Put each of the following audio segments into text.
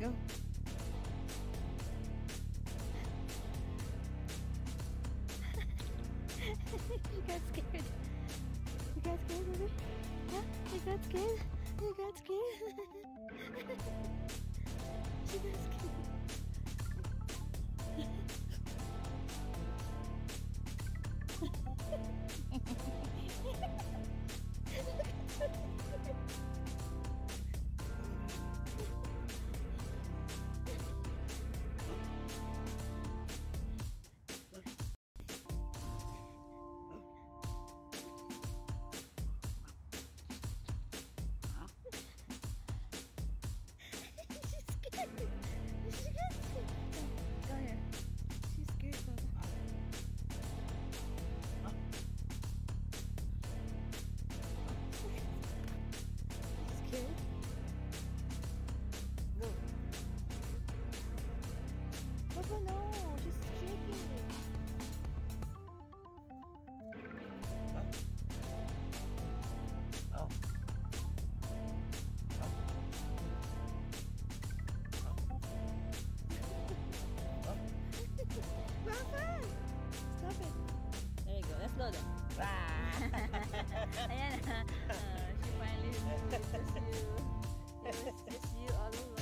Go. You got scared. You got scared, baby? Huh? You got scared? You got scared? She got scared. Papa, no, she's shaking. Oh. Papa! Stop it. There you go. Let's go then. Ayan na. She finally removed it. Just you. It was just you all over.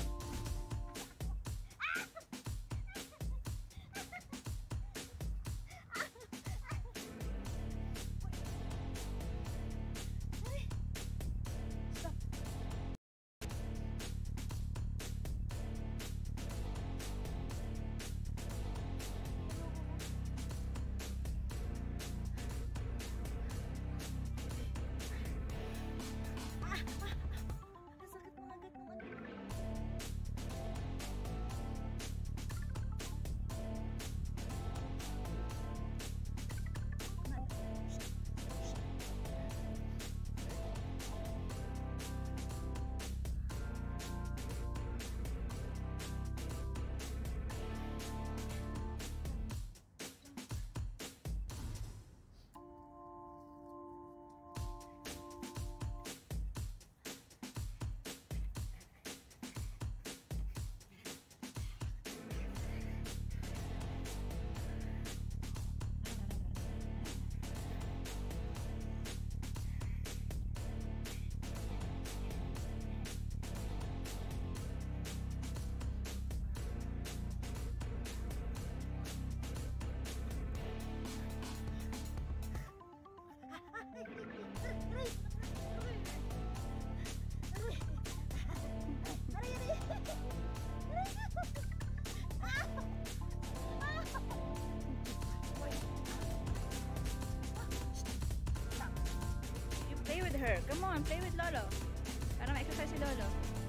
Play with her. Come on, play with Lolo. Para ma-exercise si Lolo.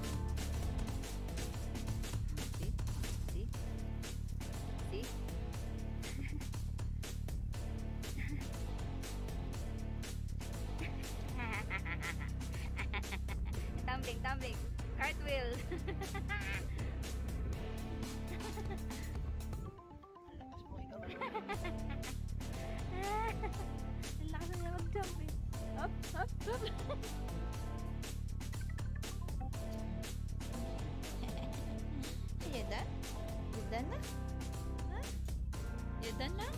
See? See? See? Tumbling, tumbling. Cartwheel. Ang lakas mo, ikaw na. Ang lakas na niya mag-jump eh. Up, up, up. You done? You done na? Huh? You done na?